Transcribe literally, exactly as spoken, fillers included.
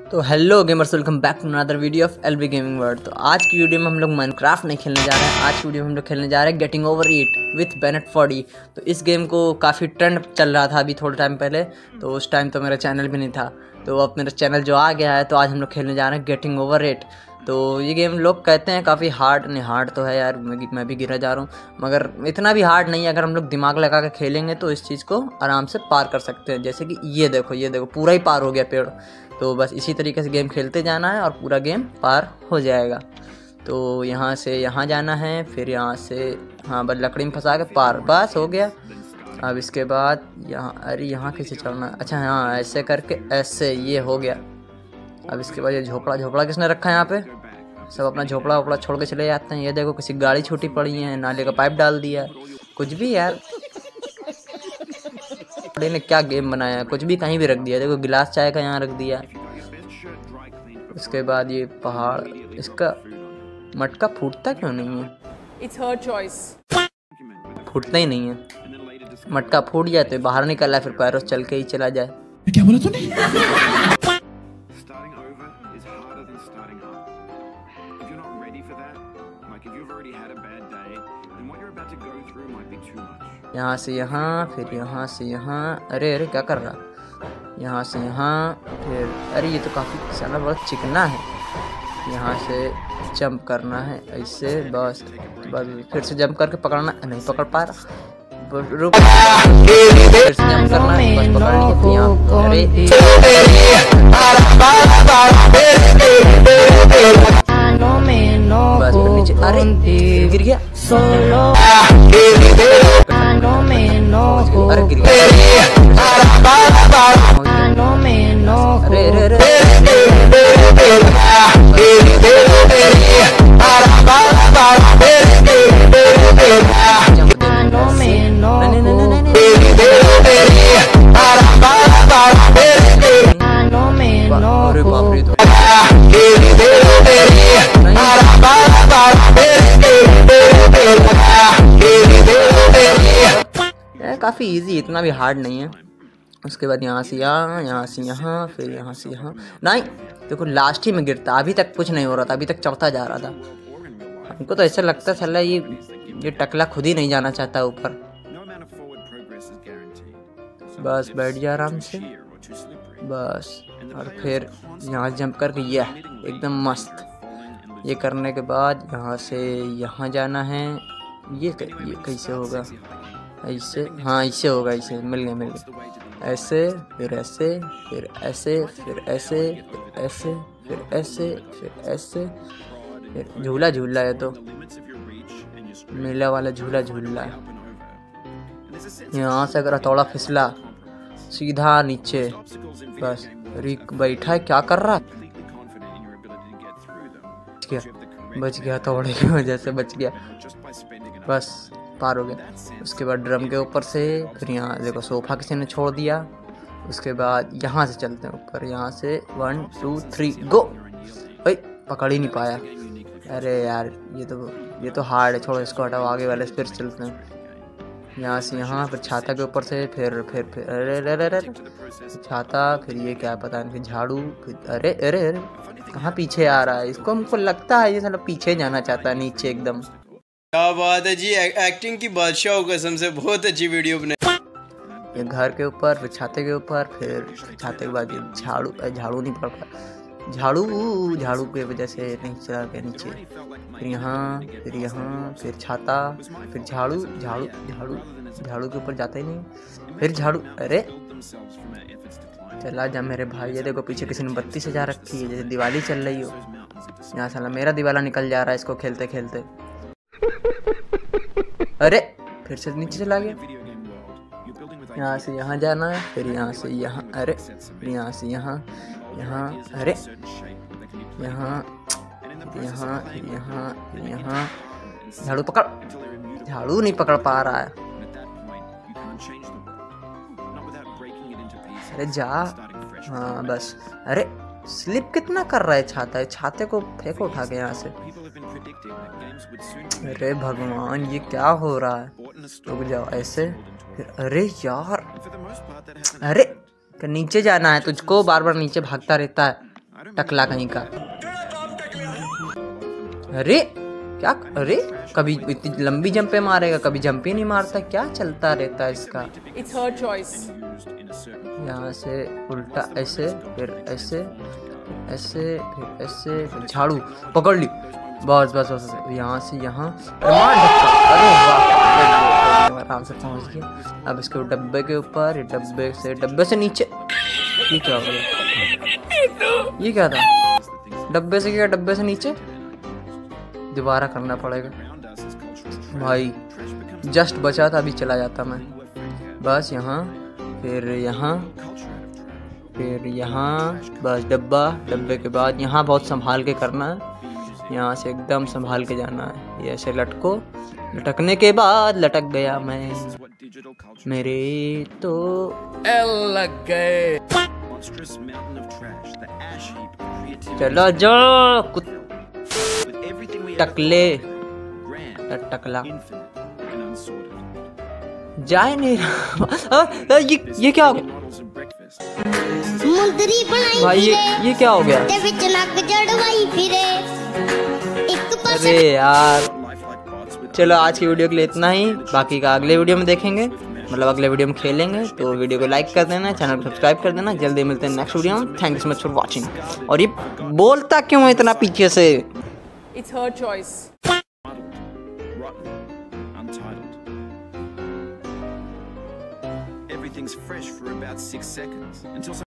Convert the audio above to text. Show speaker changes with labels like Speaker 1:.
Speaker 1: तो hello gamers, welcome back to another video of LB gaming world. तो आज की वीडियो में हम लोग माइनक्राफ्ट नहीं खेलने जा रहे हैं। आज की वीडियो में हम लोग खेलने जा रहे हैं Getting Over It with Bennett Foddy. तो इस गेम को काफ़ी ट्रेंड चल रहा था अभी थोड़े टाइम पहले, तो उस टाइम तो मेरा चैनल भी नहीं था। तो अब मेरा चैनल जो आ गया है, तो आज हम लोग खेलने जा रहे हैं गेटिंग ओवर इट। तो ये गेम लोग कहते हैं काफ़ी हार्ड, नहीं हार्ड तो है यार, मैं भी गिरा जा रहा हूँ, मगर इतना भी हार्ड नहीं है। अगर हम लोग दिमाग लगा के खेलेंगे तो इस चीज़ को आराम से पार कर सकते हैं। जैसे कि ये देखो ये देखो पूरा ही पार हो गया पेड़। तो बस इसी तरीके से गेम खेलते जाना है और पूरा गेम पार हो जाएगा। तो यहाँ से यहाँ जाना है, फिर यहाँ से हाँ बस लकड़ी में फंसा के पार, बस हो गया। अब इसके बाद यहाँ, अरे यहाँ कैसे चढ़ना है? अच्छा हाँ ऐसे करके, ऐसे ये हो गया। अब इसके बाद ये झोपड़ा झोपड़ा किसने रखा है यहाँ पे? सब अपना झोपड़ा वोपड़ा छोड़ के चले जाते हैं। ये देखो किसी गाड़ी छूटी पड़ी है, नाले का पाइप डाल दिया, कुछ भी यार ने क्या गेम बनाया है, कुछ भी कहीं भी रख दिया। देखो गिलास चाय का यहाँ रख दिया। उसके बाद ये पहाड़, इसका मटका फूटता क्यों नहीं है?
Speaker 2: It's her choice.
Speaker 1: फूटता ही नहीं है। मटका फूट जाए तो बाहर निकल है, फिर पैरों चल के ही चला जाए।
Speaker 3: क्या बोला तूने?
Speaker 1: यहाँ से यहाँ, फिर यहाँ से यहाँ, अरे अरे क्या कर रहा? यहाँ से यहाँ, फिर अरे ये तो काफ़ी सारा बहुत चिकना है। यहाँ से जंप करना है ऐसे, बस बस फिर से जंप करके पकड़ना, नहीं पकड़ पा रहा, रुक, फिर से जंप करना है, बस पकड़ लिया। अरे बस फिर नीचे, अरे गिर गया, अरे गिर गया, अरे अरे अरे अरे बाप रे, तो काफ़ी इजी, इतना भी हार्ड नहीं है। उसके बाद यहाँ से यहाँ, यहाँ से यहाँ, फिर यहाँ से यहाँ, नहीं देखो लास्ट ही में गिरता। अभी तक कुछ नहीं हो रहा था, अभी तक चढ़ता जा रहा था। हमको तो ऐसा लगता था ये ये टकला खुद ही नहीं जाना चाहता ऊपर। बस बैठ जा आराम से, बस। और फिर यहाँ जंप करके ये एकदम मस्त। ये करने के बाद यहाँ से यहाँ जाना है। ये ये कैसे होगा? ऐसे, हाँ ऐसे होगा, ऐसे मिल गया मिल गया। ऐसे फिर ऐसे फिर ऐसे फिर ऐसे फिर ऐसे फिर ऐसे फिर ऐसे, फिर झूला झूला है, तो मेला वाला झूला झूला है। यहाँ से अगर हथौड़ा फिसला सीधा नीचे, बस। रिक बैठा है, क्या कर रहा? बच गया बच गया, हथौड़े की वजह से बच गया, बस पार हो गया। उसके बाद ड्रम के ऊपर से, फिर यहाँ देखो सोफा किसी ने छोड़ दिया। उसके बाद यहाँ से चलते हैं ऊपर, यहाँ से वन टू थ्री गो। भाई पकड़ ही नहीं पाया, अरे यार ये तो ये तो हार्ड है, छोड़ो इसको हटाओ, आगे वाले फिर चलते हैं। यहाँ से यहाँ, फिर छाता के ऊपर से, फिर फिर फिर अरे अरे अरे छाता, फिर ये क्या पता नहीं, फिर झाड़ू, फिर अरे अरे अरे कहाँ पीछे आ रहा है? इसको हमको लगता है ये साला पीछे जाना चाहता है, नीचे एकदम।
Speaker 4: क्या बात है जी, एक्टिंग की बादशाह हो कसम से, बहुत अच्छी वीडियो बनाई।
Speaker 1: ये घर के ऊपर, फिर छाते के ऊपर, फिर छाते के बाद झाड़ू, झाड़ू नहीं पड़ पाया, झाड़ू झाड़ू की वजह से नहीं चला गया नीचे। फिर यहाँ, फिर यहाँ, फिर छाता, फिर झाड़ू झाड़ू झाड़ू झाड़ू के ऊपर जाता ही नहीं, फिर झाड़ू, अरे चला जा मेरे भाई। ये देखो पीछे किसी ने बत्ती सजा रखी है, जैसे दिवाली चल रही हो। यहाँ साला मेरा दिवाला निकल जा रहा है इसको खेलते खेलते। अरे फिर से नीचे चला गया। यहाँ से यहाँ जाना है, फिर यहाँ से यहाँ, अरे फिर यहाँ से यहाँ यहाँ, अरे यहाँ यहाँ यहाँ यहाँ, झाड़ू पकड़, झाड़ू नहीं पकड़ पा रहा है, अरे जा, हाँ बस। अरे स्लिप कितना कर रहा है छाता, छाते को फेंको उठा के यहाँ से। अरे भगवान ये क्या हो रहा है? रुक जाओ ऐसे, फिर अरे यार, अरे नीचे जाना है तुझको, बार बार नीचे भागता रहता है। टकला कहीं का। अरे क्या, अरे कभी इतनी लंबी जंप पे मारेगा, कभी जंप ही नहीं मारता, क्या चलता रहता है इसका।
Speaker 2: It's her choice.
Speaker 1: यहाँ से उल्टा ऐसे, फिर ऐसे, ऐसे, फिर ऐसे, फिर झाड़ू पकड़ ली, बस बस बस, यहाँ से यहाँ, अरे मार धक्का, अरे वाह, आराम से पहुँच गया। अब इसके डब्बे के ऊपर, डब्बे से डब्बे से नीचे, ये क्या हो गया, ये क्या था, डब्बे से क्या, डब्बे से नीचे दोबारा करना पड़ेगा भाई, जस्ट बचा था, अभी चला जाता मैं। बस यहाँ, फिर यहाँ, फिर यहाँ, बस डब्बा, डब्बे के बाद यहाँ बहुत संभाल के करना है, यहाँ से एकदम संभाल के जाना है। ये ऐसे लटको, लटकने के बाद लटक गया मैं, मेरे तो लग गए। चलो जो कुत टकले, टकला जाए नहीं रहा। ये ये क्या हो गया भाई, ये ये क्या हो गया। अरे यार चलो आज की वीडियो के लिए इतना ही, बाकी का अगले वीडियो में देखेंगे, मतलब अगले वीडियो में खेलेंगे। तो वीडियो को लाइक कर देना, चैनल को सब्सक्राइब कर देना। जल्दी मिलते हैं नेक्स्ट वीडियो में। Thank you so much for watching. और ये बोलता क्यों है इतना पीछे से।
Speaker 2: It's her choice.
Speaker 3: Everything's fresh for about six seconds until